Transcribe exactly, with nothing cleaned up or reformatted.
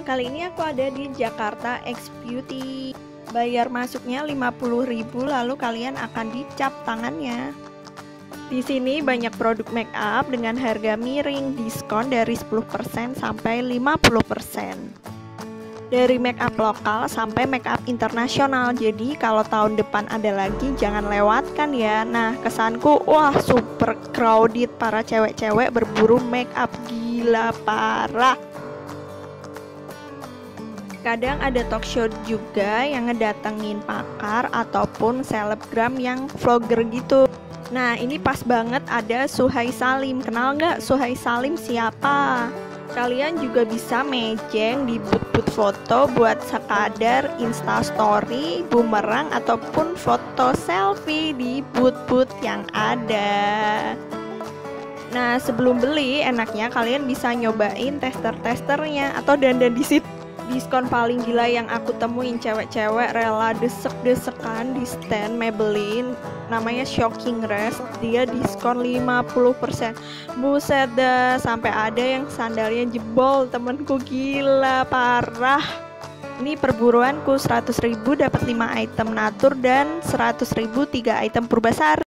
Kali ini aku ada di Jakarta X Beauty. Bayar masuknya lima puluh ribu, lalu kalian akan dicap tangannya. Di sini banyak produk make up dengan harga miring, diskon dari sepuluh persen sampai lima puluh persen. Dari make up lokal sampai make up internasional. Jadi kalau tahun depan ada lagi jangan lewatkan ya. Nah, kesanku wah super crowded, para cewek-cewek berburu make up, gila parah. Kadang ada talk show juga yang ngedatengin pakar ataupun selebgram yang vlogger gitu. Nah, ini pas banget ada Suhai Salim. Kenal nggak Suhai Salim siapa? Kalian juga bisa mejeng di booth-booth foto buat sekadar instastory, bumerang, ataupun foto selfie di booth-booth yang ada. Nah, sebelum beli, enaknya kalian bisa nyobain tester-testernya atau dandan di situ. Diskon paling gila yang aku temuin, cewek-cewek rela desek-desekan di stand Maybelline, namanya Shocking Rest. Dia diskon lima puluh persen. Buset dah, sampai ada yang sandalnya jebol, temenku, gila parah. Ini perburuanku, seratus ribu dapat lima item natur dan seratus ribu tiga item Purbasari.